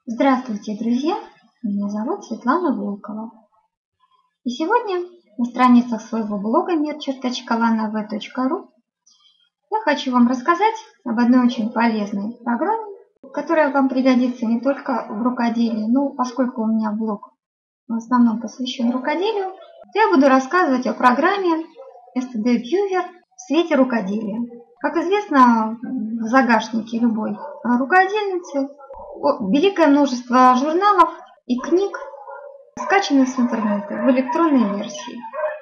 Здравствуйте, друзья! Меня зовут Светлана Волкова. И сегодня на страницах своего блога mir.lanav.ru я хочу вам рассказать об одной очень полезной программе, которая вам пригодится не только в рукоделии, но поскольку у меня блог в основном посвящен рукоделию, то я буду рассказывать о программе STD Viewer в свете рукоделия. Как известно, в загашнике любой рукодельницы великое множество журналов и книг скачаны с интернета в электронной версии.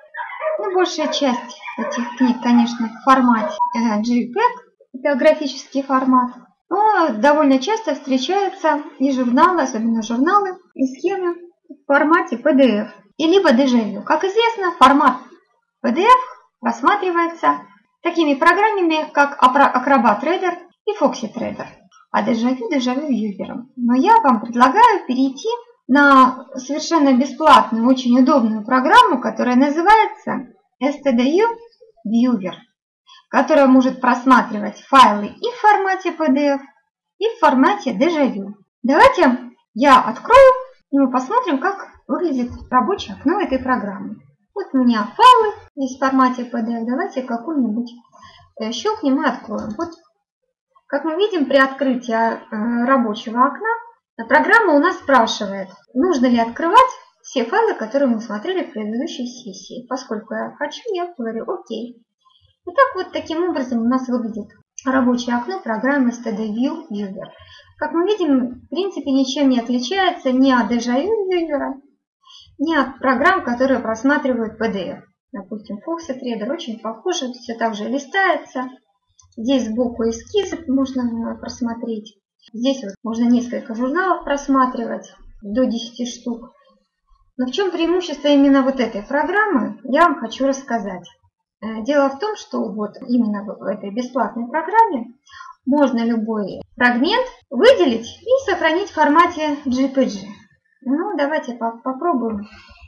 Большая часть этих книг, конечно, в формате JPEG, это графический формат, но довольно часто встречаются и журналы, особенно журналы и схемы в формате PDF и либо Déjà Vu. Как известно, формат PDF рассматривается такими программами, как Acrobat Reader и Foxy Trader, а Déjà Vu Viewer. Но я вам предлагаю перейти на совершенно бесплатную, очень удобную программу, которая называется STD Viewer, которая может просматривать файлы и в формате PDF, и в формате Déjà Vu. Давайте я открою, и мы посмотрим, как выглядит рабочее окно этой программы. Вот у меня файлы здесь в формате PDF. Давайте какой-нибудь щелкнем и откроем. Вот, как мы видим, при открытии рабочего окна программа у нас спрашивает, нужно ли открывать все файлы, которые мы смотрели в предыдущей сессии. Поскольку я хочу, я говорю «Окей». Итак, вот таким образом у нас выглядит рабочее окно программы STD Viewer. Как мы видим, в принципе, ничем не отличается ни от Déjà Vu Viewer, ни от программ, которые просматривают PDF. Допустим, Foxy Trader очень похоже, все так же листается. Здесь сбоку эскизы можно просмотреть. Здесь вот можно несколько журналов просматривать, до 10 штук. Но в чем преимущество именно вот этой программы, я вам хочу рассказать. Дело в том, что вот именно в этой бесплатной программе можно любой фрагмент выделить и сохранить в формате JPG. Ну, давайте попробуем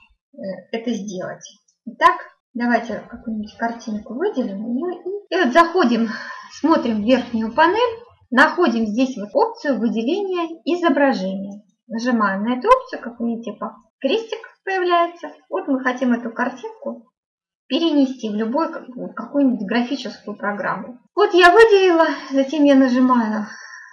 это сделать. Итак, давайте какую-нибудь картинку выделим. И вот заходим, смотрим в верхнюю панель, находим здесь вот опцию выделения изображения. Нажимаем на эту опцию, как вы видите, крестик появляется. Вот мы хотим эту картинку перенести в любую какую-нибудь графическую программу. Вот я выделила, затем я нажимаю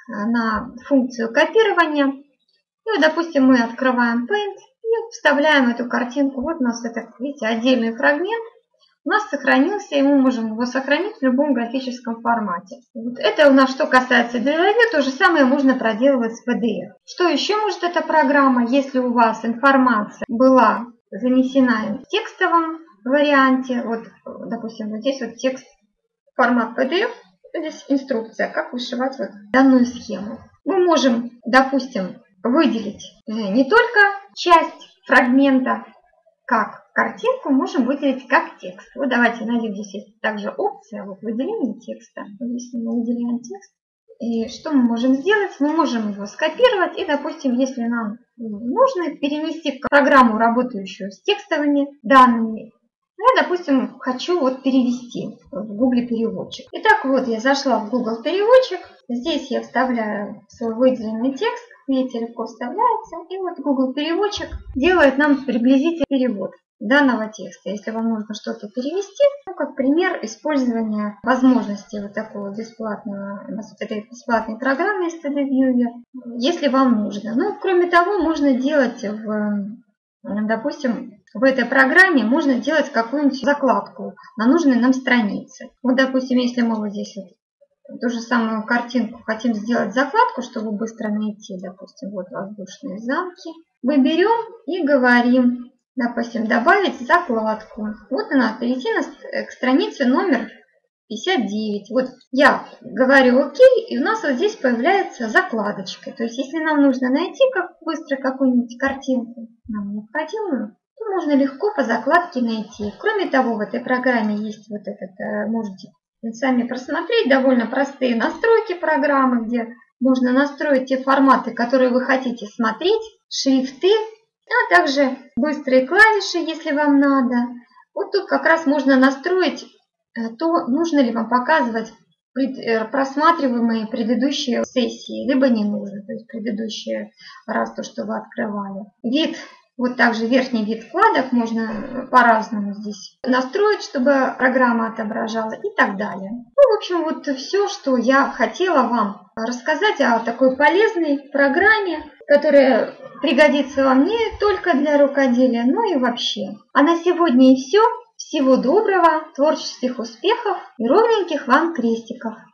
на функцию копирования. И вот, допустим, мы открываем Paint и вставляем эту картинку. Вот у нас это, видите, отдельный фрагмент. У нас сохранился, и мы можем его сохранить в любом графическом формате. Вот это у нас что касается Déjà Vu, то же самое можно проделывать с PDF. Что еще может эта программа, если у вас информация была занесена в текстовом варианте, вот, допустим, вот здесь вот текст формат PDF, здесь инструкция, как вышивать вот данную схему. Мы можем, допустим, выделить не только часть фрагмента, как картинку, можем выделить как текст. Вот давайте найдем, здесь есть также опция вот, выделения текста. Если мы выделяем текст, и что мы можем сделать? Мы можем его скопировать и, допустим, если нам нужно, перенести в программу, работающую с текстовыми данными. Я, допустим, хочу вот перевести в Google переводчик. Итак, вот я зашла в Google переводчик. Здесь я вставляю свой выделенный текст. Видите, легко вставляется. И вот Google переводчик делает нам приблизительный перевод данного текста. Если вам нужно что-то перевести, ну, как пример использования возможностей вот такого бесплатной программы STD Viewer, если вам нужно. Ну, кроме того, можно делать допустим, в этой программе можно делать какую-нибудь закладку на нужной нам странице. Вот, допустим, если мы вот здесь вот ту же самую картинку хотим сделать закладку, чтобы быстро найти, допустим, вот воздушные замки, мы берем и говорим, допустим, добавить закладку. Вот она, перейти к странице номер 59. Вот я говорю окей, и у нас вот здесь появляется закладочка. То есть, если нам нужно найти быстро какую-нибудь картинку, нам необходимую, то можно легко по закладке найти. Кроме того, в этой программе есть вот этот, можете сами просмотреть, довольно простые настройки программы, где можно настроить те форматы, которые вы хотите смотреть, шрифты, а также быстрые клавиши, если вам надо. Вот тут как раз можно настроить то, нужно ли вам показывать просматриваемые предыдущие сессии, либо не нужно, то есть предыдущий раз то, что вы открывали. Вид, вот также верхний вид вкладок можно по-разному здесь настроить, чтобы программа отображала и так далее. Ну, в общем, вот все, что я хотела вам рассказать о такой полезной программе, которая пригодится вам не только для рукоделия, но и вообще. А на сегодня и все. Всего доброго, творческих успехов и ровненьких вам крестиков.